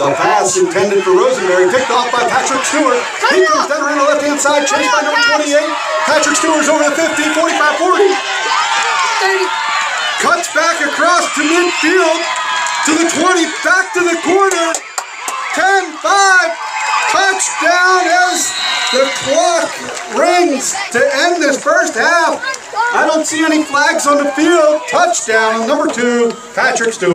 The pass intended for Rosenberry, picked off by Patrick Stewart. He comes down around the left-hand side, chased by number 28. Patrick Stewart's over the 50, 45-40. Cuts back across to midfield, to the 20, back to the corner. 10-5, touchdown as the clock rings to end this first half. I don't see any flags on the field. Touchdown, number 2, Patrick Stewart.